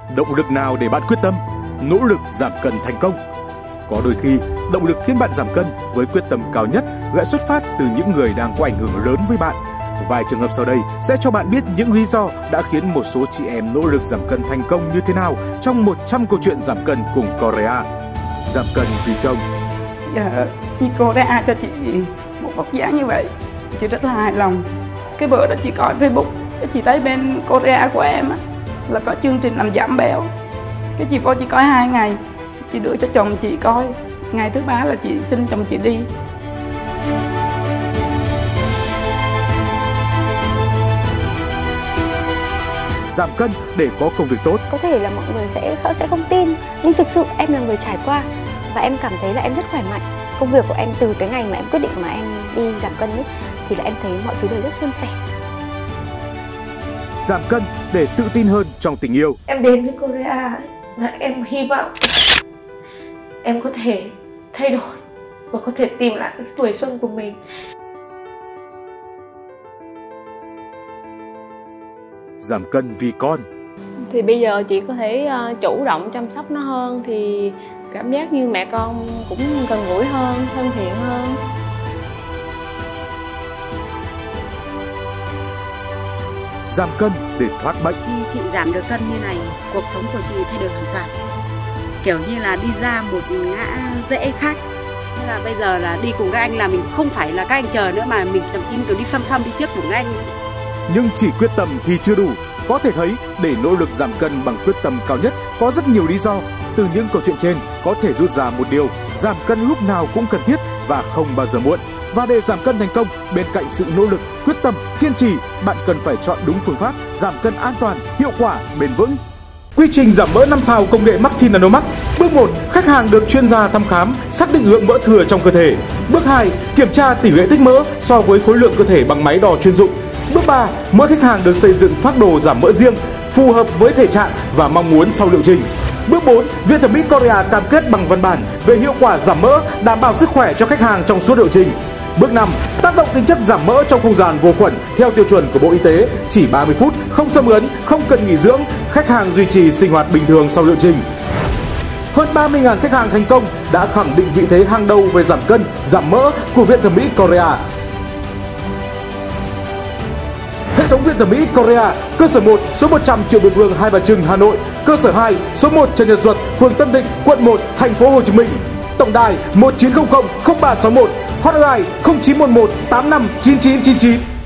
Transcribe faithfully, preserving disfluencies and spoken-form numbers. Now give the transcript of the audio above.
Động lực nào để bạn quyết tâm, nỗ lực giảm cân thành công? Có đôi khi, động lực khiến bạn giảm cân với quyết tâm cao nhất lại xuất phát từ những người đang có ảnh hưởng lớn với bạn. Vài trường hợp sau đây sẽ cho bạn biết những lý do đã khiến một số chị em nỗ lực giảm cân thành công như thế nào trong một trăm câu chuyện giảm cân cùng Korea. Giảm cân vì chồng. Dạ, như Korea cho chị một vóc dáng như vậy, chị rất là hài lòng. Cái bữa đó chị coi Facebook, cái chị thấy bên Korea của em á, là có chương trình làm giảm béo. Cái chị vô chị coi hai ngày, chị đưa cho chồng chị coi. Ngày thứ ba là chị xin chồng chị đi. Giảm cân để có công việc tốt. Có thể là mọi người sẽ sẽ không tin, nhưng thực sự em là người trải qua và em cảm thấy là em rất khỏe mạnh. Công việc của em từ cái ngày mà em quyết định mà em đi giảm cân ấy, thì là em thấy mọi thứ đều rất suôn sẻ. Giảm cân để tự tin hơn trong tình yêu. Em đến với Korea là em hy vọng em có thể thay đổi và có thể tìm lại cái tuổi xuân của mình. Giảm cân vì con. Thì bây giờ chị có thể uh, chủ động chăm sóc nó hơn, thì cảm giác như mẹ con cũng gần gũi hơn, thân thiện hơn. Giảm cân để thoát bệnh. Khi chị giảm được cân như này, cuộc sống của chị thay đổi hoàn toàn. Kiểu như là đi ra một ngã rẽ khác. Thế là bây giờ là đi cùng các anh là mình không phải là các anh chờ nữa, mà mình thậm chí kiểu đi phăm phăm đi trước của các anh. Nhưng chỉ quyết tâm thì chưa đủ. Có thể thấy, để nỗ lực giảm cân bằng quyết tâm cao nhất có rất nhiều lý do. Từ những câu chuyện trên có thể rút ra một điều: giảm cân lúc nào cũng cần thiết và không bao giờ muộn. Và để giảm cân thành công, bên cạnh sự nỗ lực, quyết tâm, kiên trì, bạn cần phải chọn đúng phương pháp giảm cân an toàn, hiệu quả, bền vững. Quy trình giảm mỡ năm sao công nghệ Marky Nanomax. Bước một, khách hàng được chuyên gia thăm khám, xác định lượng mỡ thừa trong cơ thể. Bước hai, kiểm tra tỷ lệ tích mỡ so với khối lượng cơ thể bằng máy đo chuyên dụng. Bước ba, mỗi khách hàng được xây dựng phác đồ giảm mỡ riêng, phù hợp với thể trạng và mong muốn sau liệu trình. Bước bốn, Viện Thẩm mỹ Korea cam kết bằng văn bản về hiệu quả giảm mỡ, đảm bảo sức khỏe cho khách hàng trong suốt liệu trình. Bước năm, tác động tính chất giảm mỡ trong không gian vô khuẩn theo tiêu chuẩn của Bộ Y tế, chỉ ba mươi phút, không xâm lấn, không cần nghỉ dưỡng, khách hàng duy trì sinh hoạt bình thường sau liệu trình. Hơn ba mươi nghìn khách hàng thành công đã khẳng định vị thế hàng đầu về giảm cân, giảm mỡ của Viện Thẩm mỹ Korea. Hệ thống Viện Thẩm mỹ Korea, cơ sở một, số một trăm Triệu Việt Vương, Hai Bà Trưng, Hà Nội, cơ sở hai, số một Trần Nhật Duật, phường Tân Định, quận một, thành phố Hồ Chí Minh. Tổng đài một chín không không không ba sáu một, hotline không chín một một tám năm chín chín chín chín.